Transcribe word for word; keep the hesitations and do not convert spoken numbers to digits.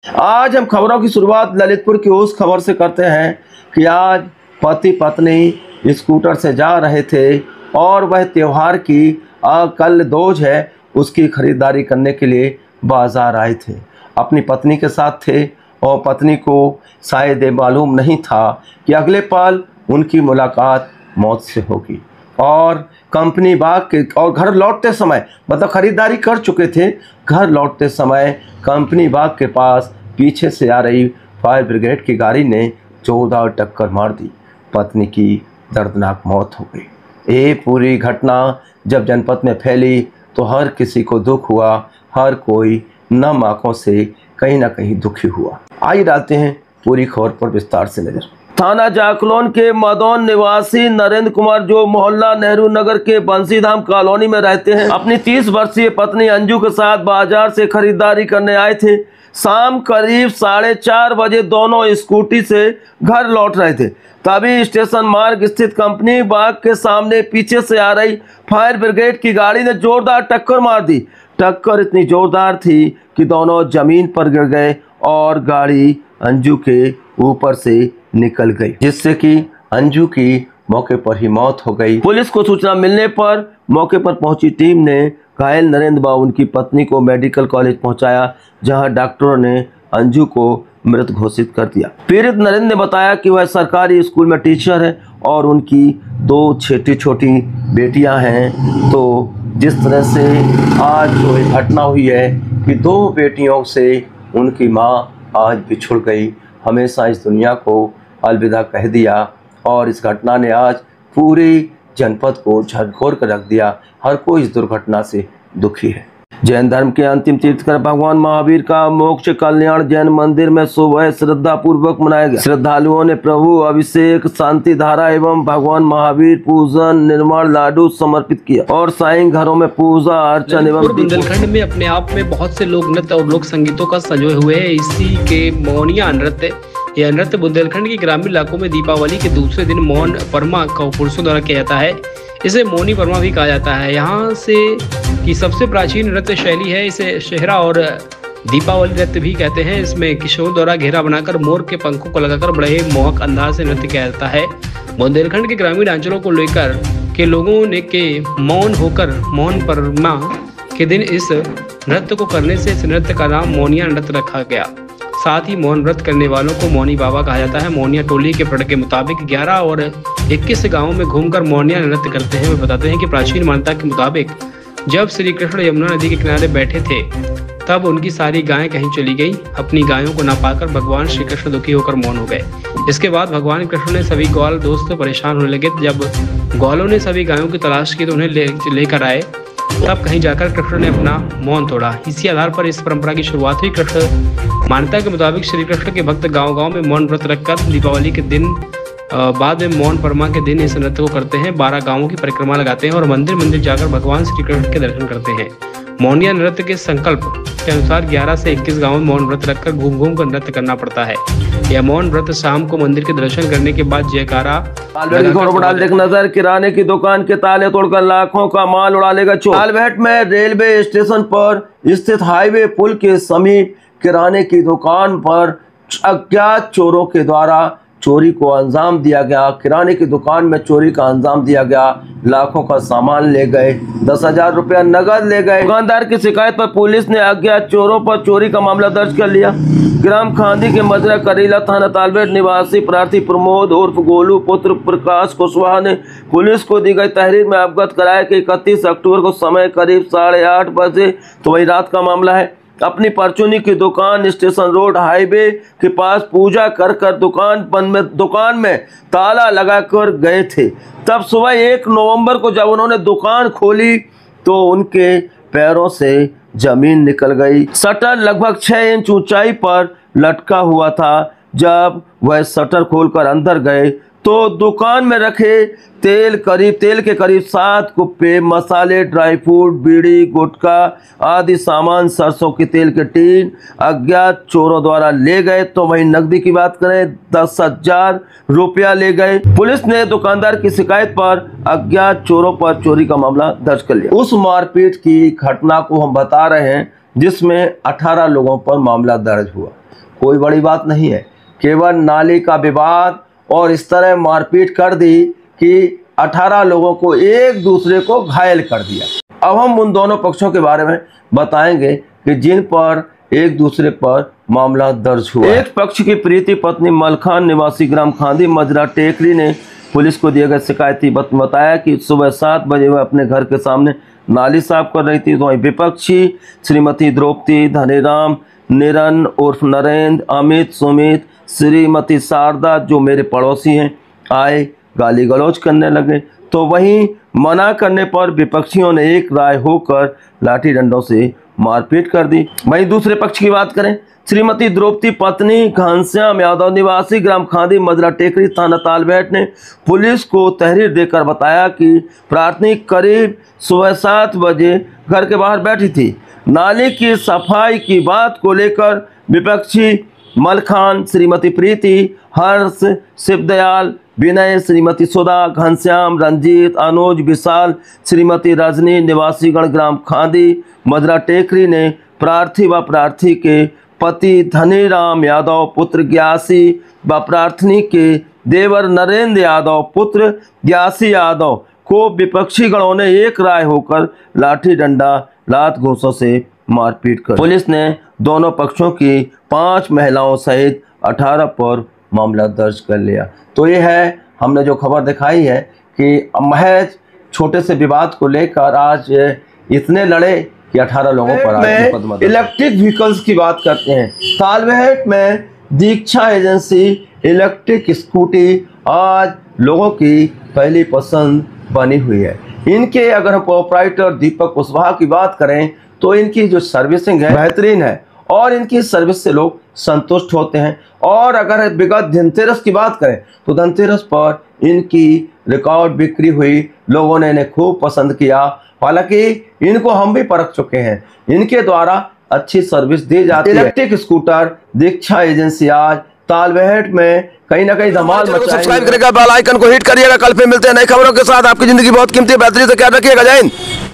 आज हम खबरों की शुरुआत ललितपुर की उस खबर से करते हैं कि आज पति पत्नी स्कूटर से जा रहे थे और वह त्योहार की कल दोज है उसकी खरीदारी करने के लिए बाजार आए थे। अपनी पत्नी के साथ थे और पत्नी को शायद मालूम नहीं था कि अगले पल उनकी मुलाकात मौत से होगी। और कंपनी बाग के और घर लौटते समय मतलब खरीदारी कर चुके थे, घर लौटते समय कंपनी बाग के पास पीछे से आ रही फायर ब्रिगेड की गाड़ी ने जोरदार टक्कर मार दी। पत्नी की दर्दनाक मौत हो गई। ये पूरी घटना जब जनपद में फैली तो हर किसी को दुख हुआ, हर कोई नम आंखों से कहीं ना कहीं दुखी हुआ। आइए डालते हैं पूरी खबर पर विस्तार से नजर। थाना जाखलौन के मदौन निवासी नरेंद्र कुमार जो मोहल्ला नेहरू नगर के बंसीधाम कॉलोनी में रहते हैं, अपनी तीस वर्षीय पत्नी अंजू के साथ बाजार से खरीदारी करने आए थे। शाम करीब साढ़े चार बजे दोनों स्कूटी से घर लौट रहे थे, तभी स्टेशन मार्ग स्थित कंपनी बाग के सामने पीछे से आ रही फायर ब्रिगेड की गाड़ी ने जोरदार टक्कर मार दी। टक्कर इतनी जोरदार थी कि दोनों जमीन पर गिर गए और गाड़ी अंजू के ऊपर से निकल गई, जिससे कि अंजू की मौके पर ही मौत हो गई। पुलिस को सूचना मिलने पर मौके पर पहुंची टीम ने घायल नरेंद्र व उनकी पत्नी को मेडिकल कॉलेज पहुंचाया, जहां डॉक्टरों ने अंजू को मृत घोषित कर दिया। पीड़ित नरेंद्र ने बताया कि वह सरकारी स्कूल में टीचर है और उनकी दो छोटी छोटी बेटियां हैं। तो जिस तरह से आज जो घटना हुई है कि दो बेटियों से उनकी माँ आज बिछुड़ गई, हमेशा इस दुनिया को अलविदा कह दिया और इस घटना ने आज पूरी जनपद को झकझोर कर रख दिया। हर कोई इस दुर्घटना से दुखी है। जैन धर्म के अंतिम तीर्थंकर भगवान महावीर का मोक्ष कल्याण जैन मंदिर में सुबह श्रद्धा पूर्वक मनाया गया। श्रद्धालुओं ने प्रभु अभिषेक, शांति धारा एवं भगवान महावीर पूजन, निर्माण लाडू समर्पित किया और साईं घरों में पूजा अर्चन एवं बुंदेलखंड में अपने आप में बहुत से लोक नृत्य और लोक संगीतों का संजोए हुए है। इसी के मोहनिया नृत्य यह नृत्य बुंदेलखंड के ग्रामीण इलाकों में दीपावली के दूसरे दिन मौन परमा का पुरुषों द्वारा किया जाता है। इसे मौनी परमा भी कहा जाता है। यहाँ से की सबसे प्राचीन नृत्य शैली है। इसे शहरा और दीपावली नृत्य भी कहते हैं। इसमें किशोर द्वारा घेरा बनाकर मोर के पंखों को लगाकर बड़े ही मोहक अंदाज से नृत्य किया जाता है। बुंदेलखंड के ग्रामीण अंचलों को लेकर के लोगों ने के मौन होकर मौन परमा के दिन इस नृत्य को करने से इस नृत्य का नाम मौनिया नृत्य रखा गया। साथ ही मौन व्रत करने वालों को मौनी बाबा कहा जाता है। मौनिया टोली के प्रण के मुताबिक ग्यारह और इक्कीस गांवों में घूमकर मौनिया नृत्य करते हैं। वे बताते हैं कि प्राचीन मान्यता के मुताबिक जब श्री कृष्ण यमुना नदी के किनारे बैठे थे तब उनकी सारी गायें कहीं चली गई। अपनी गायों को न पाकर भगवान श्री कृष्ण दुखी होकर मौन हो गए। इसके बाद भगवान कृष्ण ने सभी ग्वाल दोस्त परेशान होने लगे। जब ग्वालों ने सभी गायों की तलाश की तो उन्हें लेकर ले आए, तब कहीं जाकर कृष्ण ने अपना मौन तोड़ा। इसी आधार पर इस परंपरा की शुरुआत हुई। कृष्ण मान्यता के मुताबिक श्री कृष्ण के भक्त गांव गांव में मौन व्रत रखकर दीपावली के दिन बाद में मौन परमा के दिन इस नृत्य को करते हैं। बारह गांवों की परिक्रमा लगाते हैं और मंदिर मंदिर जाकर भगवान श्री कृष्ण के दर्शन करते हैं। मौनिया नृत्य के संकल्प के अनुसार ग्यारह से इक्कीस गांवों में मौन व्रत रखकर घूम घूम कर नृत्य करना पड़ता है। यह मौन व्रत शाम को मंदिर के दर्शन करने के बाद जयकारा एक नजर। किराने की दुकान के ताले तोड़कर लाखों का माल उड़ा लेगा चोर। लालबेट में रेलवे स्टेशन पर स्थित हाईवे पुल के समीप किराने की दुकान पर अज्ञात चोरों के द्वारा चोरी को अंजाम दिया गया। किराने की दुकान में चोरी का अंजाम दिया गया। लाखों का सामान ले गए, दस हजार रुपया नगद ले गए। दुकानदार की शिकायत पर पुलिस ने अज्ञात चोरों पर चोरी का मामला दर्ज कर लिया। ग्राम खांदी के मजरा करीला थाना तालबेट निवासी प्रार्थी प्रमोद उर्फ गोलू पुत्र प्रकाश कुशवाहा ने पुलिस को दी गई तहरीर में अवगत कराया कि इकतीस अक्टूबर को समय करीब साढ़े आठ बजे, तो वही रात का मामला है, अपनी परचूनी की दुकान स्टेशन रोड हाईवे के पास पूजा कर कर दुकान बंद में दुकान में ताला लगाकर गए थे। तब सुबह एक नवंबर को जब उन्होंने दुकान खोली तो उनके पैरों से जमीन निकल गई। शटर लगभग छह इंच ऊंचाई पर लटका हुआ था। जब वह शटर खोलकर अंदर गए तो दुकान में रखे तेल करीब तेल के करीब सात कुप्पे, मसाले, ड्राई फ्रूट, बीड़ी, गुटखा आदि सामान, सरसों के तेल के टीन अज्ञात चोरों द्वारा ले गए। तो वहीं नकदी की बात करें दस हजार रुपया ले गए। पुलिस ने दुकानदार की शिकायत पर अज्ञात चोरों पर चोरी का मामला दर्ज कर लिया। उस मारपीट की घटना को हम बता रहे हैं जिसमें अठारह लोगों पर मामला दर्ज हुआ। कोई बड़ी बात नहीं है, केवल नाली का विवाद और इस तरह मारपीट कर दी कि अठारह लोगों को एक दूसरे को घायल कर दिया। अब हम उन दोनों पक्षों के बारे में बताएंगे कि जिन पर एक दूसरे पर मामला दर्ज हुआ। एक पक्ष की प्रीति पत्नी मलखान निवासी ग्राम खांदी मजरा टेकरी ने पुलिस को दिए गए शिकायती बताया कि सुबह सात बजे वह अपने घर के सामने नाली साफ कर रही थी। तो वहीं विपक्षी श्रीमती द्रौपदी, धनीराम, निरन उर्फ नरेंद्र, अमित, सुमित, श्रीमती शारदा जो मेरे पड़ोसी हैं आए, गाली गलौज करने लगे। तो वहीं मना करने पर विपक्षियों ने एक राय होकर लाठी डंडों से मारपीट कर दी। वहीं दूसरे पक्ष की बात करें, श्रीमती द्रौपदी पत्नी घनश्याम यादव निवासी ग्राम खांदी मजरा टेकरी थाना तालबेहट ने पुलिस को तहरीर देकर बताया कि प्रार्थनी करीब सुबह सात बजे घर के बाहर बैठी थी। नाली की सफाई की बात को लेकर विपक्षी मलखान, श्रीमती प्रीति, हर्ष, शिवदयाल, विनय, श्रीमती सुधा, घनश्याम, रंजीत, अनुज, विशाल, श्रीमती रजनी निवासीगण ग्राम खांदी मजरा टेकरी ने प्रार्थी व प्रार्थी के पति धनीराम यादव पुत्र ग्यासी व प्रार्थनी के देवर नरेंद्र यादव पुत्र ग्यासी यादव को विपक्षी गणों ने एक राय होकर लाठी डंडा लात घूंसों से मारपीट कर। पुलिस ने दोनों पक्षों की पांच महिलाओं सहित अठारह पर मामला दर्ज कर लिया। तो ये है हमने जो खबर दिखाई है कि महज छोटे से विवाद को लेकर आज इतने लड़े कि अठारह लोगों पर आज मुकदमा। इलेक्ट्रिक व्हीकल्स की बात करते हैं। तालबेहट में दीक्षा एजेंसी इलेक्ट्रिक स्कूटी आज लोगों की पहली पसंद बनी हुई है। इनके अगर हम प्रोप्राइटर दीपक कुशवाहा की बात करें तो इनकी जो सर्विसिंग है बेहतरीन है और इनकी सर्विस से लोग संतुष्ट होते हैं। और अगर विगत धनतेरस की बात करें तो धनतेरस पर इनकी रिकॉर्ड बिक्री हुई, लोगों ने इन्हें खूब पसंद किया। हालांकि इनको हम भी परख चुके हैं, इनके द्वारा अच्छी सर्विस दी जाती है। इलेक्ट्रिक स्कूटर दीक्षा एजेंसी आज तालबेहट में कहीं ना कहीं धमाल मचाएंगे। सब्सक्राइब करेगा, बेल आइकन को हिट करिएगा। कल फिर मिलते हैं नई खबरों के साथ। आपकी जिंदगी बहुत कीमती है, बेहतरीन से ख्याल रखिएगा। जय हिंद।